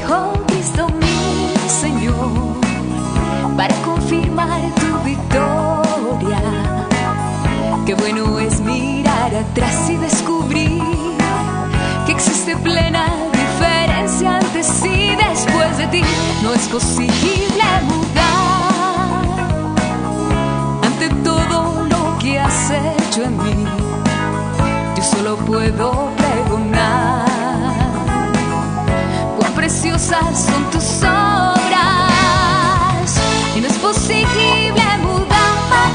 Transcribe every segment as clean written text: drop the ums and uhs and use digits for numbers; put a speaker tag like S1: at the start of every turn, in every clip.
S1: con Cristo mi Señor para confirmar tu victoria. Qué bueno es mirar atrás y descubrir que existe plena diferencia antes y después de ti. No es posible mudar ante todo lo que has hecho en mí. Yo solo puedo pregonar cuán preciosas son tus obras, y no es posible mudar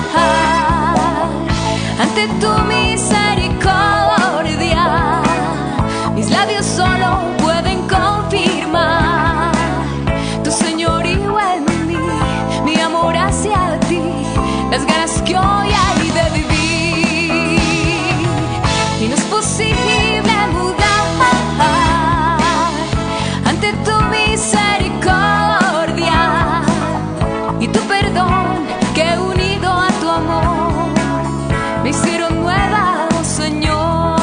S1: ante tu misericordia. Mis labios solo pueden confirmar tu señorío en mí, mi amor hacia ti, las ganas que hoy hay de vivir. Y no es posible mudar ante tu misericordia y tu perdón, que unido a tu amor me hicieron nueva, oh Señor.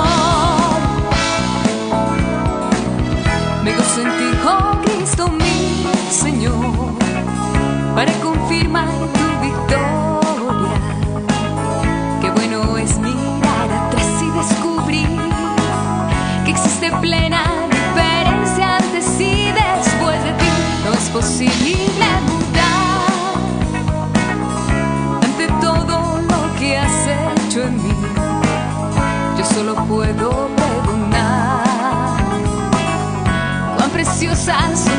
S1: Me gozo en ti, oh Cristo mi Señor, para confirmar tu victoria. Qué bueno es mirar atrás y descubrir que existe plena diferencia antes y después de ti. No es posible mudar ante todo lo que has hecho en mí. Yo solo puedo perdonar cuán preciosas son